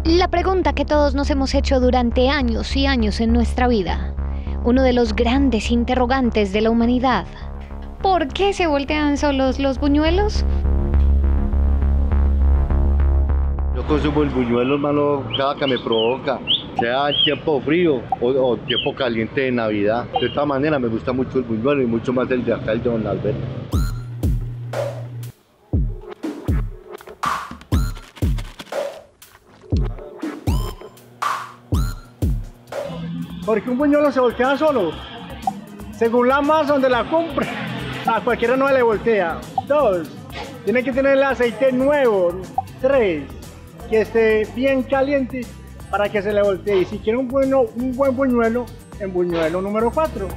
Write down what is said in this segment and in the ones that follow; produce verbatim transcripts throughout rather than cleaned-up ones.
La pregunta que todos nos hemos hecho durante años y años en nuestra vida. Uno de los grandes interrogantes de la humanidad. ¿Por qué se voltean solos los buñuelos? Yo consumo el buñuelo, hermano, cada que me provoca, sea tiempo frío o, o tiempo caliente de Navidad. De todas maneras, me gusta mucho el buñuelo y mucho más el de acá, el de Don Alberto. Porque un buñuelo se voltea solo, según la masa donde la compre, a cualquiera no le voltea. Dos, tiene que tener el aceite nuevo. Tres, que esté bien caliente para que se le voltee. Y si quiere un, bueno, un buen buñuelo, en buñuelo número cuatro.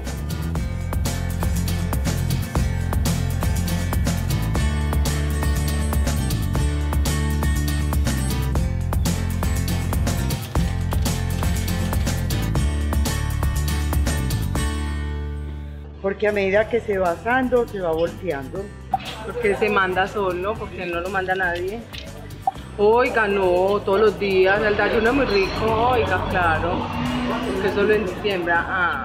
Porque a medida que se va asando, se va volteando. Porque se manda solo, porque no lo manda nadie. Oiga, no, todos los días, el desayuno es muy rico, oiga, claro. Porque solo en diciembre, ah.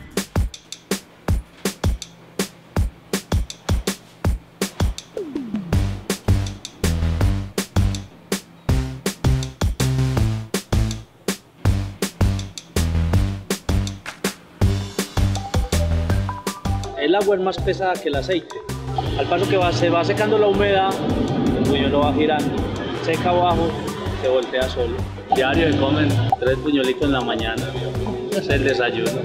El agua es más pesada que el aceite. Al paso que va, se va secando la humedad, el buñuelo va girando, seca abajo, se voltea solo. Diario se comen tres buñuelitos en la mañana, es el desayuno.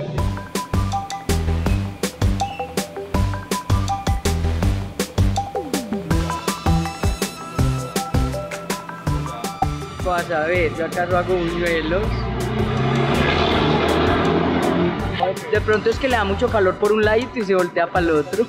Vas a ver, yo acaso hago buñuelos. De pronto es que le da mucho calor por un ladito y se voltea para el otro.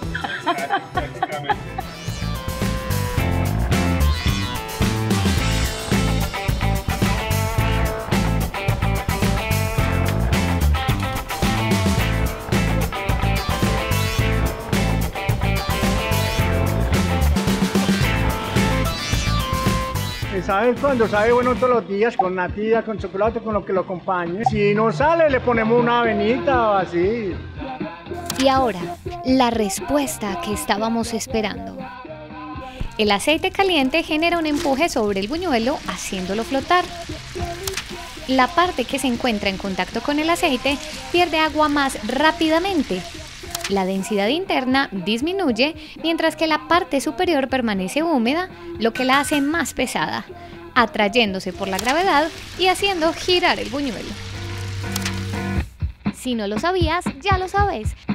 ¿Sabes cuando sabe bueno todos los días? Con natilla, con chocolate, con lo que lo acompañe. Si no sale, le ponemos una avenita o así. Y ahora, la respuesta que estábamos esperando. El aceite caliente genera un empuje sobre el buñuelo, haciéndolo flotar. La parte que se encuentra en contacto con el aceite pierde agua más rápidamente. La densidad interna disminuye, mientras que la parte superior permanece húmeda, lo que la hace más pesada, atrayéndose por la gravedad y haciendo girar el buñuelo. Si no lo sabías, ya lo sabes.